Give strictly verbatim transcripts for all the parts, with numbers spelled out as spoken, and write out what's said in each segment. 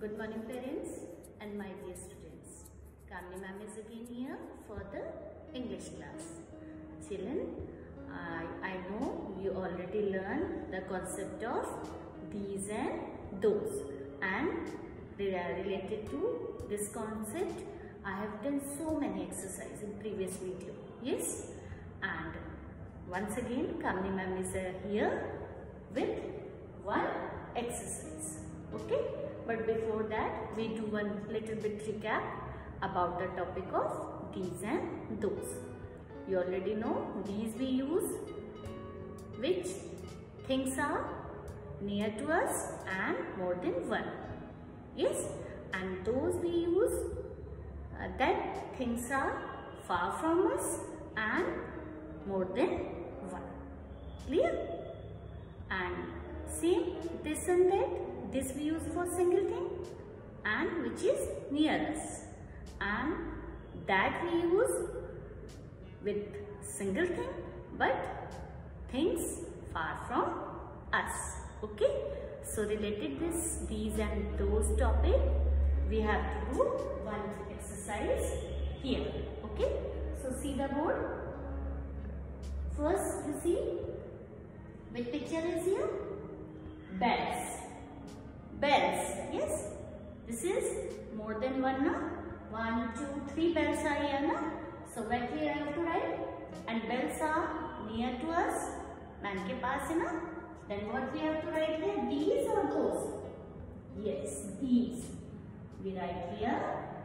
Good morning parents and my dear students. Kamini ma'am is again here for the English class. Children, I, I know you already learned the concept of these and those, and they are related to this concept. I have done so many exercises in previous video. Yes, and once again Kamini ma'am is here with one exercise. Okay. But before that, we do one little bit recap about the topic of these and those. You already know these we use which things are near to us and more than one. Yes, and those we use uh, that things are far from us and more than one. Clear? And same this and that. This we use for single thing and which is near us, and that we use with single thing but things far from us. Okay, so related this these and those topic, we have to do one exercise here. Okay, so see the board. First you see which picture is here? Bells. Bells, yes, this is more than one, na? One, two, three bells are here, na? So what we have to write? And bells are near to us, man ke paas hai, na? Then what we have to write here? These or those? Yes, these. We write here,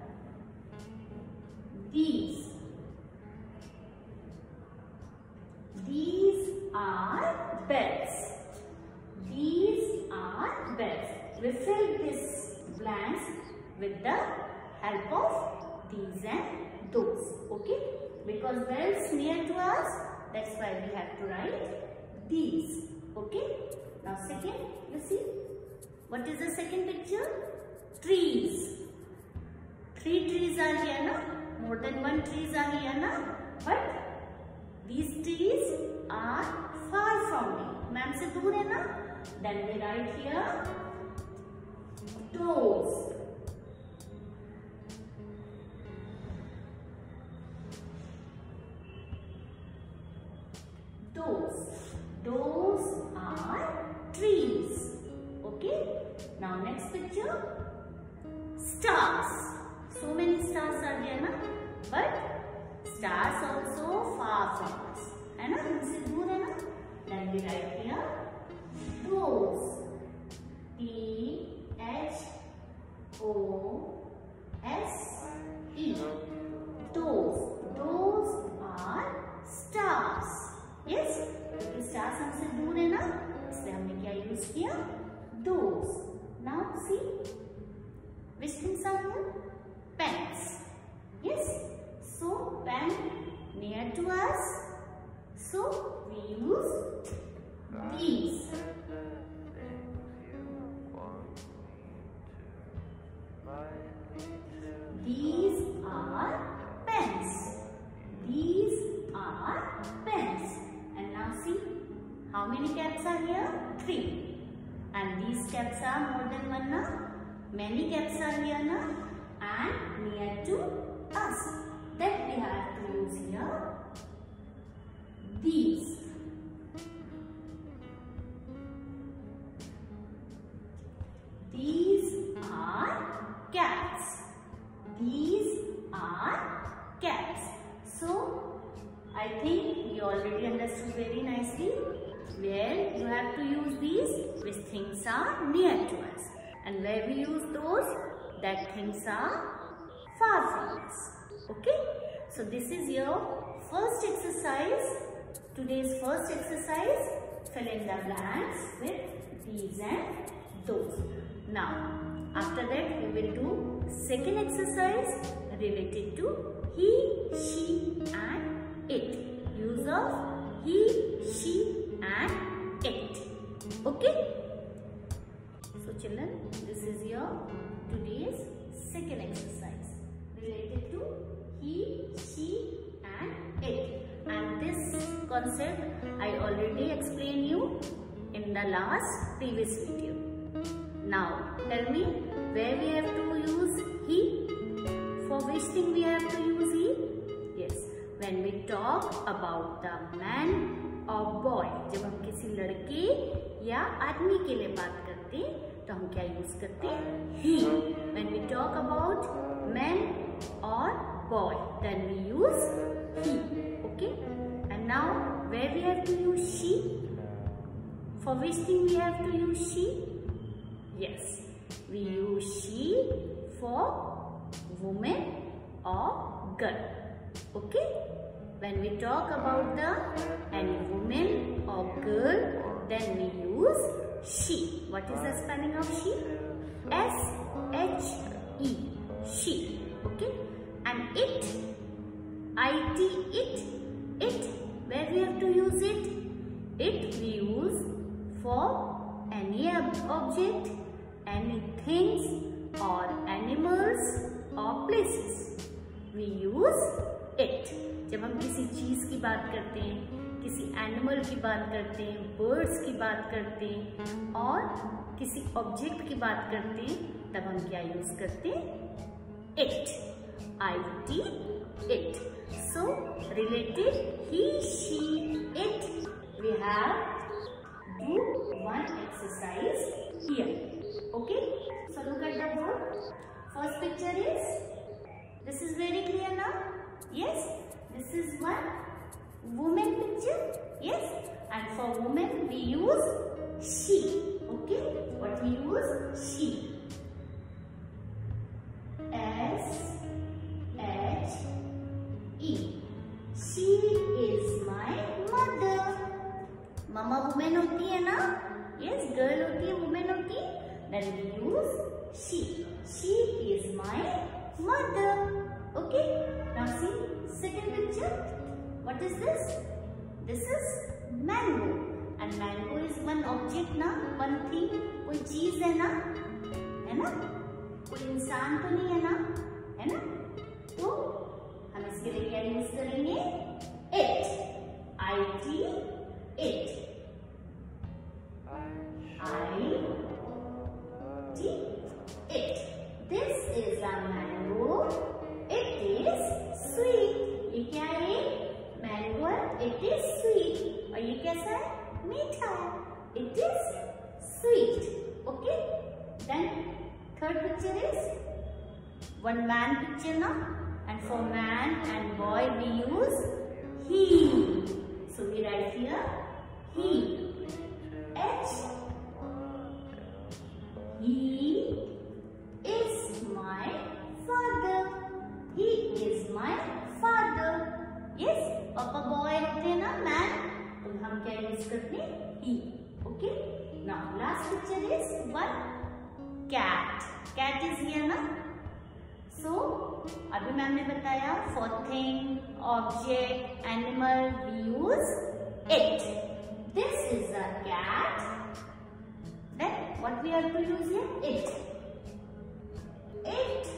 these. These are bells. These are bells. We fill this blanks with the help of these and those. Okay, because bells near to us, that's why we have to write these. Okay, now second, you see what is the second picture? Trees. Three trees are here, na? More than one trees are here, na? But these trees are far from me. Ma'am se dur hai, na? Then we write here those. Those. Those are trees. Okay. Now next picture. Stars. So many stars are there, na? But stars also far from us. है ना? हमसे दूर है ना? Then we write here those. T H O S E. Those. Those are stars. Yes? क्योंकि stars हमसे दूर है ना, इसलिए हमने क्या use किया? Those. Now see, which things are here? Pens. Yes? So pen near to us. So we use these. These are pens. These are pens. And now see, how many caps are here? Three. And these caps are more than one, na? Many caps are here, na? And near to us. That we have to use here these. These are caps. These are caps. So, I think you already understood very nicely where you have to use these which things are near to us, and where we use those that things are far from us. Okay? So, this is your first exercise. Today's first exercise, fill in the blanks with these and those. Now, after that we will do second exercise related to he, she and it. Use of he, she and it. Okay? So children, this is your today's second exercise related to he, she and it. And this concept I already explained you in the last previous video. Now tell me, where we have to use he? For which thing we have to use he? Yes, when we talk about the man or boy. जब हम किसी लड़के या आदमी के लिए बात करते हैं तो हम क्या यूज करते हैं? he. When we talk about man or boy, then we use he. Okay. And now where we have to use she? For which thing we have to use she? Yes, we use she for woman or girl. Okay. When we talk about the any woman or girl, then we use she. What is the spelling of she? S H E. She. Okay. And it, I T, it, it. Where we have to use it? It we use for any object, any things or animals or places. We use it. जब हम किसी चीज की बात करते हैं, किसी animal की बात करते हैं, बर्ड्स की बात करते हैं और किसी ऑब्जेक्ट की बात करते हैं, तब हम क्या यूज करते हैं? It. I T, it. So related he, she, it, we have do one exercise here. Okay, so look at the board. First picture is, this is very clear now. Yes, this is one woman picture. Yes, and for woman we use she. Okay, what we use? She. S H E. She is my mother. Mama woman होती है ना? Yes, girl होती है, woman होती है. Then we use she. She is my mother. Okay, now see second picture. What is this? This is mango. And mango is one object ना, one thing. कोई चीज है ना, है ना? कोई इंसान तो नहीं है ना, है ना? तो हम इसके लिए क्या यूज करेंगे? It. I T, it. I T, it. This is a mango. It is sweet. ये क्या है? मैंगो. It is sweet. और ये कैसा है? मीठा है. It is sweet. Okay. Then third picture is one man picture now. And for man and boy we use he. So we write here he. H. He is my father. He is my father. Yes, पापा boy होते हैं ना, man, तो हम क्या use करते हैं? he. Okay. Now last picture is one cat. Cat is here ना. So अभी मैम ने बताया for thing, object, animal we use it. This is a cat. Then what we have to use here? It. It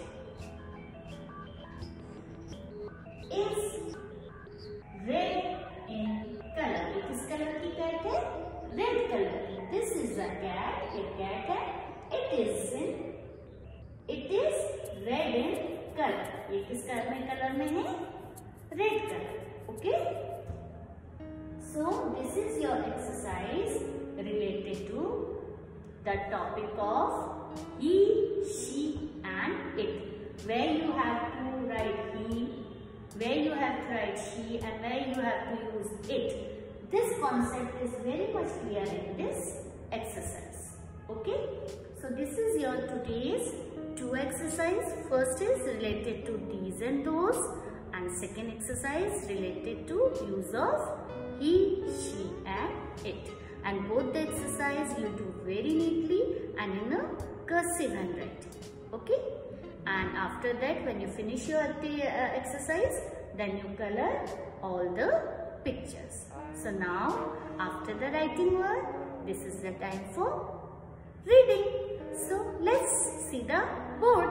is red in color. ये किस colour की cat है? Red colour की. This is a cat. ये cat है. It is in, it is red in color. ये किस colour में कलर में है? Red colour. Okay. So this is your exercise related to the topic of he, she and it. Where you have to write he, where you have to write she and where you have to use it. This concept is very much clear in this exercise. Okay. So this is your today's two exercise. First is related to these and those, and second exercise related to use of he, she and it. And both the exercise you do very neatly and in a cursive handwriting. Okay. And after that, when you finish your uh, exercise, then you color all the pictures. So now, after the writing word, this is the time for reading. So let's see the board.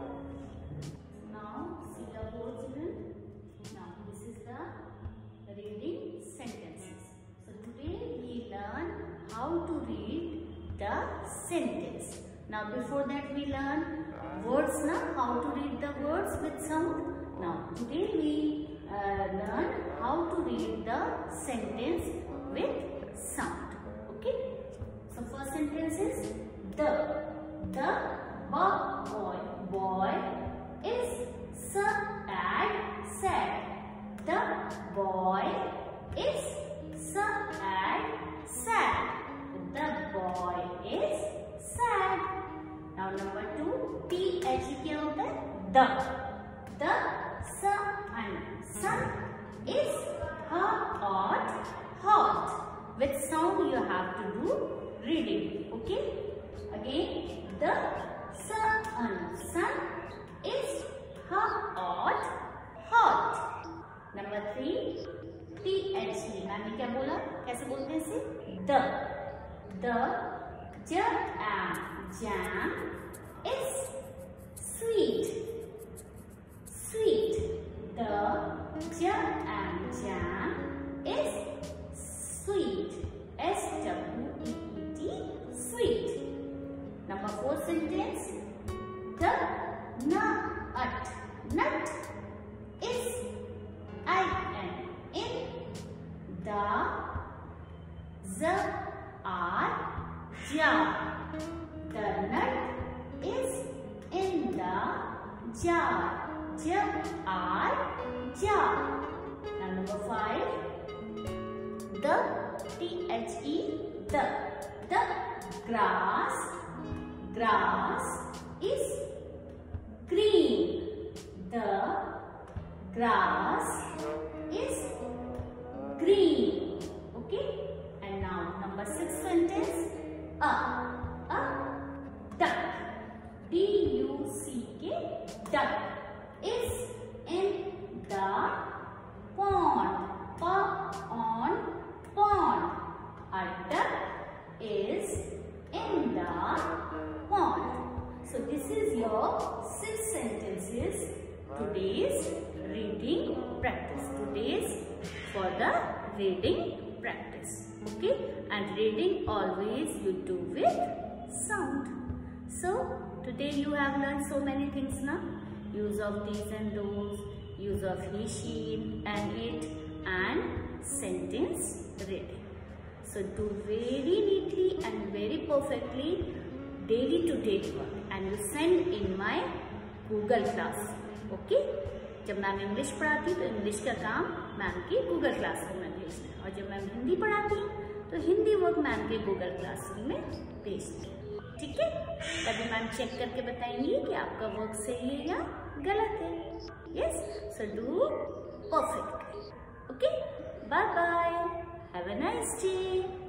Now, see the board, children. Now, this is the reading sentences. So today we learn how to read the sentence. Now before that we learn words now, how to read the words with sound. Now today we uh, learn how to read the sentence with sound. Okay. So first sentence is the. The boy boy is sad sad. The boy is sad sad. The boy is sad. Now number two, T H E क्या होता है? The. The sun. Sun is hot hot. With sound you have to do reading. Okay. Again, the sun. Sun is hot hot. Number three, T H E. मैंने क्या बोला? कैसे बोलते हैं इसे? The. The jam jam is sweet sweet. The jam jam is sweet. S W E E T sweet. Number four sentence. The nut nut is I N in. The z r jar. The nut is in the jar. Jar jar. Now number five. The T H E the the grass grass is green. The grass is green. Okay. And now number six sentence. A a duck. D U C K duck is in the pond. Pond pond. A duck is in the pond. So this is your six sentences. Today's reading practice. Today's for the reading practice. Okay. And reading always you do with sound. So today you have learned so many things now. Use of these and those. Use of he, she and it. And sentence reading. So do very neatly and very perfectly daily to day work and you send in my Google class. Okay? जब ma'am English पढ़ाती तो English का काम ma'am की Google classroom में भेजना है और जब मैम हिंदी पढ़ाती तो हिंदी वर्क मैम के गूगल क्लासरूम में भेजती है. ठीक है? तभी मैम चेक करके बताएंगी कि आपका वर्क सही है या गलत है. Yes, so do perfectly. Okay, bye bye, have a nice day.